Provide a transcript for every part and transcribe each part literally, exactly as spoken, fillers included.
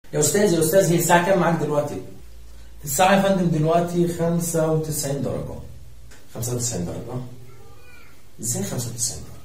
يا استاذ يا استاذ، هي الساعة كام معاك دلوقتي؟ الساعة يا فندم دلوقتي خمسة وتسعين درجة. خمسة وتسعين درجة؟ ازاي خمسة وتسعين درجة؟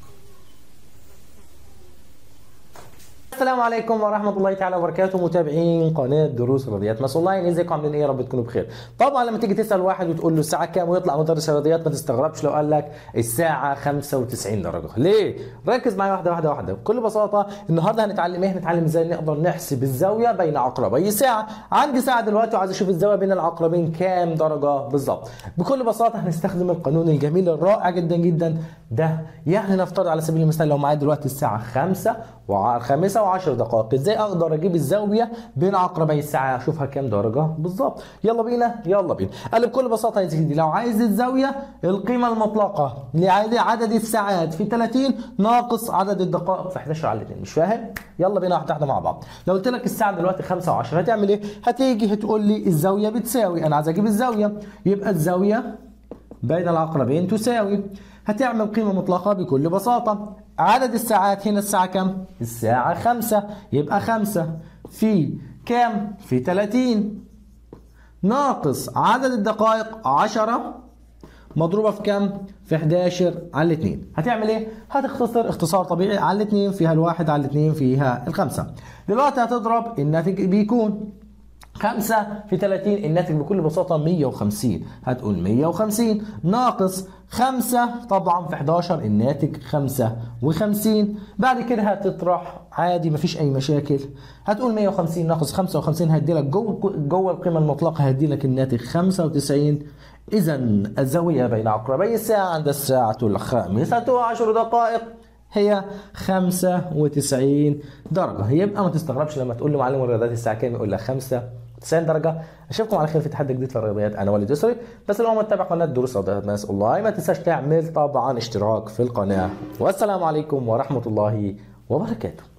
السلام عليكم ورحمة الله تعالى وبركاته، متابعين قناة دروس الرياضيات ناس اونلاين. ازيكم عاملين ايه؟ يا رب تكونوا بخير. طبعا لما تيجي تسأل واحد وتقول له الساعة كام ويطلع مدرس الرياضيات، ما تستغربش لو قال لك الساعة خمسة وتسعين درجة. ليه؟ ركز معايا واحدة واحدة واحدة. بكل بساطة النهارده هنتعلم ايه؟ هنتعلم ازاي نقدر نحسب الزاوية بين عقربي الساعة. عندي ساعة دلوقتي وعايز اشوف الزاوية بين العقربين كام درجة بالظبط. بكل بساطة هنستخدم القانون الجميل الرائع جدا جدا ده. يعني نفترض على سبيل المثال لو معايا دلوقتي الساعة خمسة وخمسة وعشر دقائق، ازاي اقدر اجيب الزاويه بين عقربي الساعه اشوفها كام درجه بالظبط؟ يلا بينا يلا بينا. قال بكل بساطه يا سيدي، لو عايز الزاويه القيمه المطلقه لعدد الساعات في ثلاثين ناقص عدد الدقائق في احداشر على اثنين. مش فاهم؟ يلا بينا واحده واحده مع بعض. لو قلت لك الساعه دلوقتي خمسة وعشرة هتعمل ايه؟ هتيجي هتقول لي الزاويه بتساوي، انا عايز اجيب الزاويه، يبقى الزاويه بين العقربين تساوي، هتعمل قيمة مطلقة بكل بساطة. عدد الساعات هنا الساعة كم؟ الساعة خمسة، يبقى خمسة في كام؟ في ثلاثين ناقص عدد الدقائق عشرة مضروبة في كم؟ في احداشر على اثنين. هتعمل ايه؟ هتختصر اختصار طبيعي على الاثنين فيها الواحد على الاثنين فيها الخمسة. دلوقتي هتضرب، الناتج بيكون خمسة في ثلاثين، الناتج بكل بساطة مية وخمسين. هتقول مية وخمسين ناقص خمسة طبعا في احداشر، الناتج خمسة وخمسين. بعد كده هتطرح عادي مفيش أي مشاكل. هتقول مية وخمسين ناقص خمسة وخمسين هيديلك جوه جوه القيمة المطلقة هيديلك الناتج خمسة وتسعين. إذا الزاوية بين عقربي الساعة عند الساعة الخامسة وعشر دقائق هي خمسة وتسعين درجة. يبقى ما تستغربش لما تقول له معلم الرياضيات الساعة كام يقول لك خمسة وتسعين درجة. اشوفكم على خير في تحدي جديد في الرياضيات. انا وليد يسري. بس لو ما تتابع قناة دروس الرياضيات ناس اونلاين ما تنساش تعمل طبعا اشتراك في القناة. والسلام عليكم ورحمة الله وبركاته.